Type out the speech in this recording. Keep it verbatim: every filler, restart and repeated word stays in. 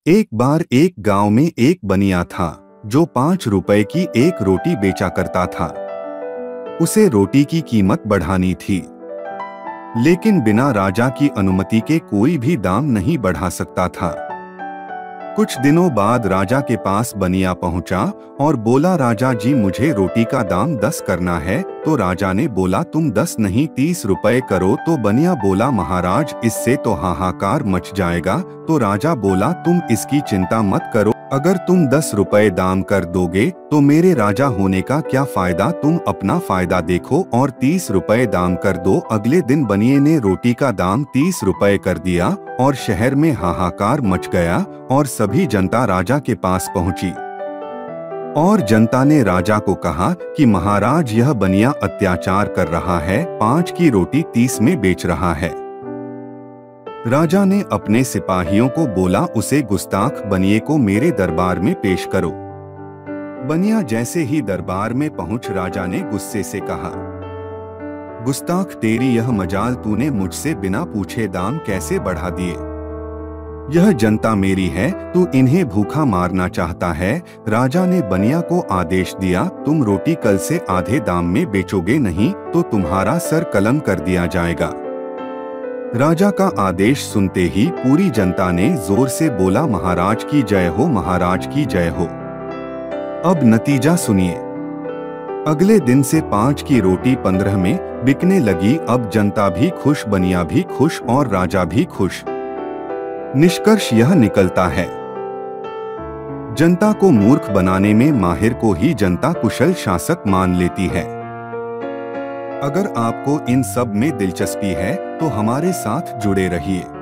एक बार एक गांव में एक बनिया था जो पांच रुपए की एक रोटी बेचा करता था। उसे रोटी की कीमत बढ़ानी थी, लेकिन बिना राजा की अनुमति के कोई भी दाम नहीं बढ़ा सकता था। कुछ दिनों बाद राजा के पास बनिया पहुंचा और बोला, राजा जी मुझे रोटी का दाम दस करना है। तो राजा ने बोला, तुम दस नहीं तीस रुपए करो। तो बनिया बोला, महाराज इससे तो हाहाकार मच जाएगा। तो राजा बोला, तुम इसकी चिंता मत करो, अगर तुम दस रुपए दाम कर दोगे तो मेरे राजा होने का क्या फायदा, तुम अपना फायदा देखो और तीस रुपए दाम कर दो। अगले दिन बनिए ने रोटी का दाम तीस रुपए कर दिया और शहर में हाहाकार मच गया और सभी जनता राजा के पास पहुंची और जनता ने राजा को कहा कि महाराज यह बनिया अत्याचार कर रहा है, पांच की रोटी तीस में बेच रहा है। राजा ने अपने सिपाहियों को बोला, उसे गुस्ताख बनिए को मेरे दरबार में पेश करो। बनिया जैसे ही दरबार में पहुंच राजा ने गुस्से से कहा, गुस्ताख तेरी यह मजाल, तूने मुझसे बिना पूछे दाम कैसे बढ़ा दिए? यह जनता मेरी है, तू इन्हें भूखा मारना चाहता है। राजा ने बनिया को आदेश दिया, तुम रोटी कल से आधे दाम में बेचोगे नहीं तो तुम्हारा सर कलम कर दिया जाएगा। राजा का आदेश सुनते ही पूरी जनता ने जोर से बोला, महाराज की जय हो, महाराज की जय हो। अब नतीजा सुनिए। अगले दिन से पांच की रोटी पंद्रह में बिकने लगी। अब जनता भी खुश, बनिया भी खुश और राजा भी खुश। निष्कर्ष यह निकलता है, जनता को मूर्ख बनाने में माहिर को ही जनता कुशल शासक मान लेती है। अगर आपको इन सब में दिलचस्पी है तो हमारे साथ जुड़े रहिए।